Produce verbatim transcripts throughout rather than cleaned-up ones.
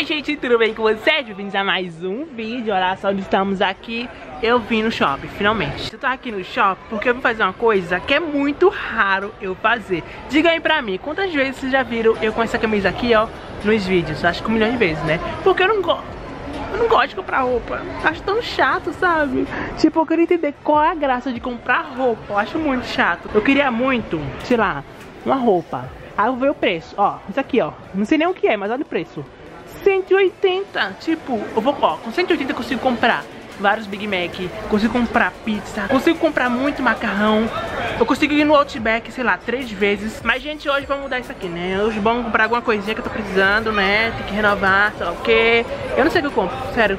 Oi gente, tudo bem com vocês? Bem-vindos a mais um vídeo. Olha só onde estamos aqui. Eu vim no shopping, finalmente. Eu tô aqui no shopping porque eu vim fazer uma coisa que é muito raro eu fazer. Diga aí pra mim, quantas vezes vocês já viram eu com essa camisa aqui, ó, nos vídeos? Acho que um milhão de vezes, né? Porque eu não gosto Eu não gosto de comprar roupa. Acho tão chato, sabe? Tipo, eu queria entender qual é a graça de comprar roupa. Eu acho muito chato. Eu queria muito, sei lá, uma roupa. Aí eu vou ver o preço, ó, isso aqui, ó. Não sei nem o que é, mas olha o preço. cento e oitenta, tipo, eu vou, ó, com cento e oitenta eu consigo comprar vários Big Mac, consigo comprar pizza, consigo comprar muito macarrão, eu consigo ir no Outback, sei lá, três vezes. Mas, gente, hoje vamos mudar isso aqui, né? Hoje vamos comprar alguma coisinha que eu tô precisando, né? Tem que renovar, sei lá o quê. Eu não sei o que eu compro, sério.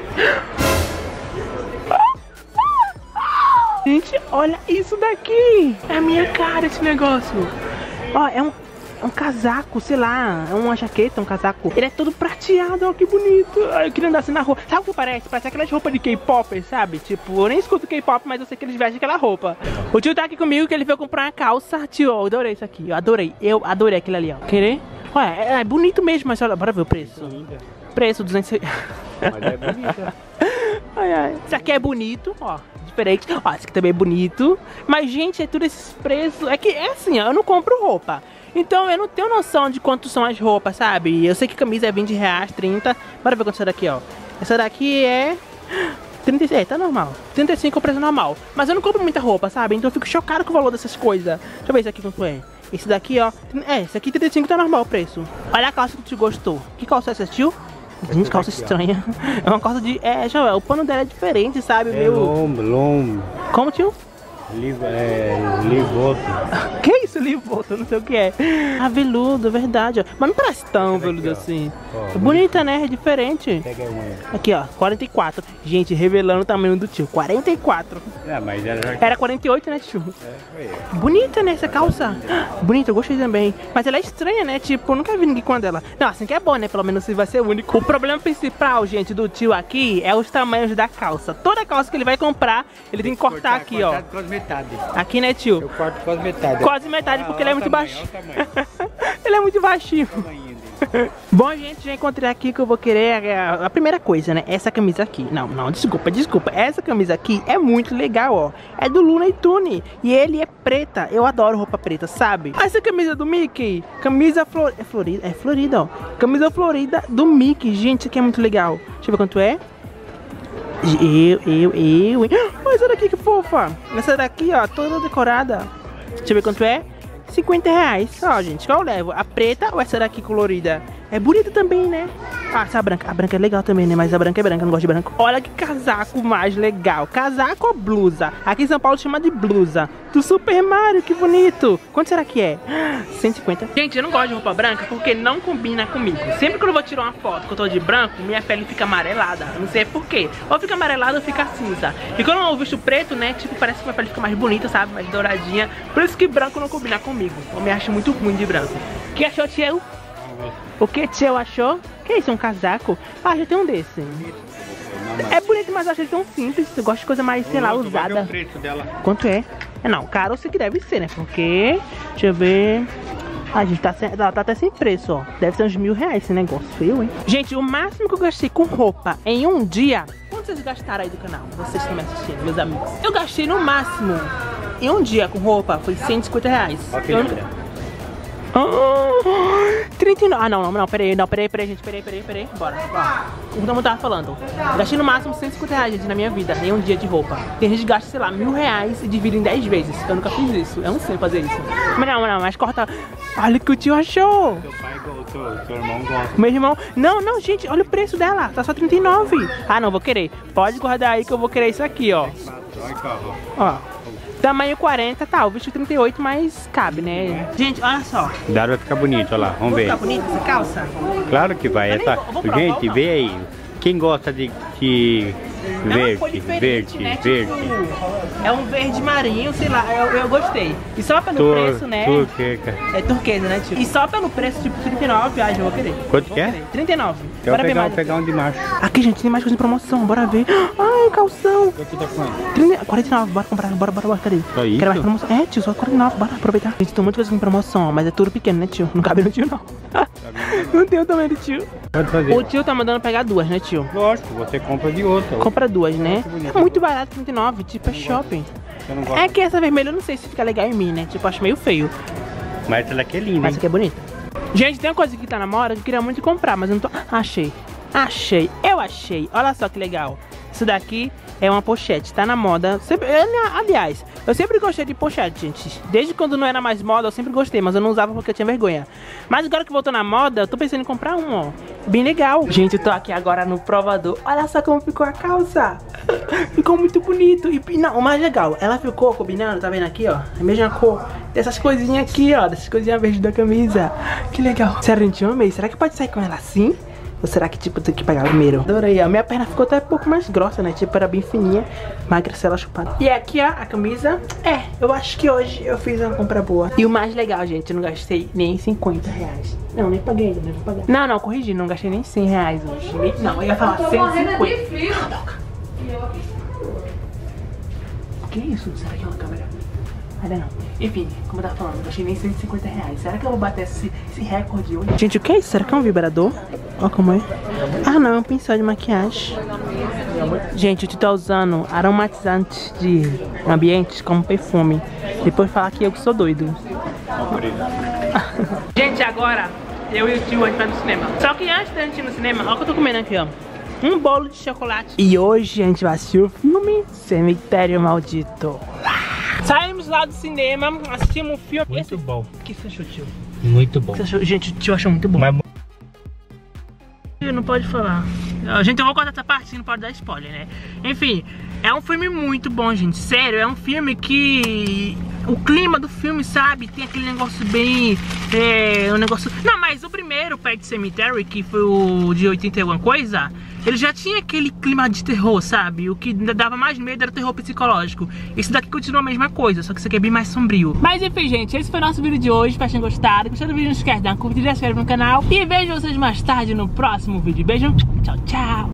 Gente, olha isso daqui. É a minha cara esse negócio. Ó, é um... É um casaco, sei lá, é uma jaqueta, um casaco. Ele é todo prateado, ó, que bonito. Eu queria andar assim na rua. Sabe o que parece? Parece aquelas roupas de K-pop, sabe? Tipo, eu nem escuto K-pop, mas eu sei que eles vestem aquela roupa. O tio tá aqui comigo que ele veio comprar uma calça. Tio, eu adorei isso aqui, eu adorei. Eu adorei aquilo ali, ó. Querer? Olha, é, é bonito mesmo, mas olha, bora ver o preço. Preço, duzentos... Mas é bonita. Ai, ai. Isso aqui é bonito, ó. Diferente. Ó, esse aqui também é bonito. Mas, gente, é tudo esses preços. É que é assim, ó, eu não compro roupa. Então eu não tenho noção de quanto são as roupas, sabe? Eu sei que camisa é vinte reais, trinta. Bora ver quanto essa daqui, ó. Essa daqui é... trinta e seis, é, tá normal. trinta e cinco é o preço normal. Mas eu não compro muita roupa, sabe? Então eu fico chocado com o valor dessas coisas. Deixa eu ver esse aqui quanto é. Esse daqui, ó. É, esse aqui trinta e cinco tá normal o preço. Olha a calça que tu gostou. Que calça é essa, tio? Gente, calça estranha. É uma calça de... É, deixa eu ver. O pano dela é diferente, sabe? É Meu... lombo, lombo. Como, tio? Liv, é, livoto. Que isso, livoto? Não sei o que é. Ah, veludo, verdade, ó. Mas não parece tão Essa veludo daqui, assim. ó. É bonita, né? É diferente. Pega uma. Aqui, ó, quarenta e quatro. Gente, revelando o tamanho do tio. quarenta e quatro. É, mas ela já... Era quarenta e oito, né, tio? É, foi. Bonita, né, essa calça? Bonita, eu gostei também. Mas ela é estranha, né? Tipo, eu nunca vi ninguém com ela. Não, assim que é bom, né? Pelo menos se vai ser único. O problema principal, gente, do tio aqui é os tamanhos da calça. Toda calça que ele vai comprar, ele tem que cortar aqui, ó. Quase metade. Aqui, né, tio? Eu corto quase metade. Quase metade, porque ele é muito baixinho. Ele é muito baixinho. Bom, gente, já encontrei aqui que eu vou querer a, a primeira coisa, né? Essa camisa aqui. Não, não, desculpa, desculpa. Essa camisa aqui é muito legal, ó. É do Looney Tunes. E ele é preta. Eu adoro roupa preta, sabe? Essa camisa do Mickey. Camisa flor... é florida. É florida, ó. Camisa florida do Mickey. Gente, isso aqui é muito legal. Deixa eu ver quanto é. Eu, eu, eu, hein? Olha essa daqui que fofa. Essa daqui, ó, toda decorada. Deixa eu ver quanto é. cinquenta reais. Ó, gente, qual eu levo? A preta ou essa daqui colorida? É bonita também, né? Ah, essa branca. A branca é legal também, né? Mas a branca é branca, eu não gosto de branco. Olha que casaco mais legal. Casaco ou blusa? Aqui em São Paulo chama de blusa. Do Super Mario, que bonito. Quanto será que é? cento e cinquenta. Gente, eu não gosto de roupa branca porque não combina comigo. Sempre que eu vou tirar uma foto que eu tô de branco, minha pele fica amarelada. Eu não sei porquê. Ou fica amarelada ou fica cinza. E quando eu visto preto, né? Tipo, parece que minha pele fica mais bonita, sabe? Mais douradinha. Por isso que branco não combina comigo. Eu me acho muito ruim de branco. O que achou, tio? O que tio achou? Que isso, um casaco? Ah, já tem um desse. É bonito, mas eu achei tão simples. Eu gosto de coisa mais, sei lá, usada. Quanto é? É não, caro eu sei que deve ser, né? Porque, deixa eu ver. Ah, gente, tá, sem, tá, tá até sem preço, ó. Deve ser uns mil reais esse negócio. Eu, hein? Gente, o máximo que eu gastei com roupa em um dia. Quanto vocês gastaram aí do canal? Vocês estão me assistindo, meus amigos. Eu gastei no máximo em um dia com roupa foi cento e cinquenta reais. Okay, eu não... Oh, trinta e nove. Ah, não, não, não, peraí, não, peraí, peraí, gente, peraí, peraí, peraí, bora, bora. Como eu tava falando, gastei no máximo cento e cinquenta reais, gente, na minha vida, em um dia de roupa. Tem gente que gasta, sei lá, mil reais e divide em dez vezes. Eu nunca fiz isso, eu não sei fazer isso. Mas não, não, mas corta. Olha o que o tio achou. Seu pai gostou, seu irmão gosta. Meu irmão, não, não, gente, olha o preço dela, tá só trinta e nove. Ah, não, vou querer. Pode guardar aí que eu vou querer isso aqui, ó. Ó. Tamanho quarenta, tá, o vestido trinta e oito, mas cabe, né? Gente, olha só. Dá vai ficar bonito, olha lá, vamos ver. Vai ficar bonito essa calça? Claro que vai, essa... vou, vou gente, vê aí. Quem gosta de... de... verde, verde, né? verde. Tipo, é um verde marinho, sei lá, eu, eu gostei. E só pelo Tur preço, né? Turquesa. É turquesa, né, tio? E só pelo preço, tipo, trinta e nove, ah, eu vou querer. Quanto vou que é? Querer. trinta e nove. Eu Bora vou ver pegar, mais. pegar um de macho. Aqui, gente, tem mais coisa em promoção, bora ver. Ai, calção. Quanto tá com trinta, quarenta e nove, bora comprar, bora, bora, bora, cadê? Só isso? Quero mais promoção. É, tio, só quarenta e nove, bora aproveitar. Gente, tem muita coisa em promoção, mas é tudo pequeno, né, tio? Não cabe no tio, não. Não tem o tamanho do tio. Pode fazer. O tio tá mandando pegar duas, né, tio? Lógico, você compra de outra. Compra duas, né? É muito barato, trinta e nove, tipo, é shopping. Você não gosta? É que essa vermelha eu não sei se fica legal em mim, né? Tipo, acho meio feio. Mas essa daqui é linda, Mas hein? essa aqui é bonita. Gente, tem uma coisa que tá na moda que eu queria muito comprar, mas eu não tô... Achei. Achei. Eu achei. Olha só que legal. Isso daqui é uma pochete, tá na moda. Sempre... Aliás, eu sempre gostei de pochete, gente. Desde quando não era mais moda, eu sempre gostei, mas eu não usava porque eu tinha vergonha. Mas agora que voltou na moda, eu tô pensando em comprar um, ó. Bem legal. Gente, eu tô aqui agora no provador. Olha só como ficou a calça. Ficou muito bonito. E não, o mais legal, ela ficou combinando, tá vendo aqui, ó? A mesma cor dessas coisinhas aqui, ó. Dessas coisinhas verdes da camisa. Que legal. Sério, gente, eu amei. Será que pode sair com ela assim? Ou será que, tipo, tem que pegar primeiro? Adorei. A minha perna ficou até um pouco mais grossa, né? Tipo, era bem fininha, magra, ela chupada. E aqui, ó, a camisa. É, eu acho que hoje eu fiz uma compra boa. E o mais legal, gente, eu não gastei nem cinquenta reais. Não, nem paguei ainda, né? Vou pagar. Não, não, corrigi, não gastei nem cem reais hoje. Não, eu ia falar cento e cinquenta. Que isso? Será que é uma câmera? Ainda não. Enfim, como eu tava falando, eu gastei nem cento e cinquenta reais. Será que eu vou bater esse, esse recorde hoje? Gente, o que é isso? Será que é um vibrador? Olha como é. Ah, não, é um pincel de maquiagem. Gente, o Tio tá usando aromatizante de ambientes como perfume. Depois falar que eu que sou doido. Gente, agora eu e o tio a gente vai no cinema. Só que antes da gente ir no cinema, olha o que eu tô comendo aqui, ó. Um bolo de chocolate. E hoje a gente vai assistir o filme Cemitério Maldito. Saímos lá do cinema, assistimos um filme. Muito Esse... bom. O que você achou, tio? Muito bom. O que você achou? Gente, o tio achou muito bom. Mas... Não pode falar. Gente, eu vou cortar essa parte, não pode dar spoiler, né? Enfim, é um filme muito bom, gente. Sério, é um filme que... O clima do filme, sabe? Tem aquele negócio bem... É... Um negócio... Não, mas o primeiro, Pet Sematary, que foi o de oitenta e alguma coisa... Ele já tinha aquele clima de terror, sabe? O que dava mais medo era o terror psicológico. Esse daqui continua a mesma coisa, só que esse aqui é bem mais sombrio. Mas enfim, gente, esse foi o nosso vídeo de hoje. Espero que tenham gostado. Gostou do vídeo, não esquece de dar uma curtida, se inscreve no canal. E vejo vocês mais tarde no próximo vídeo. Beijo, tchau, tchau.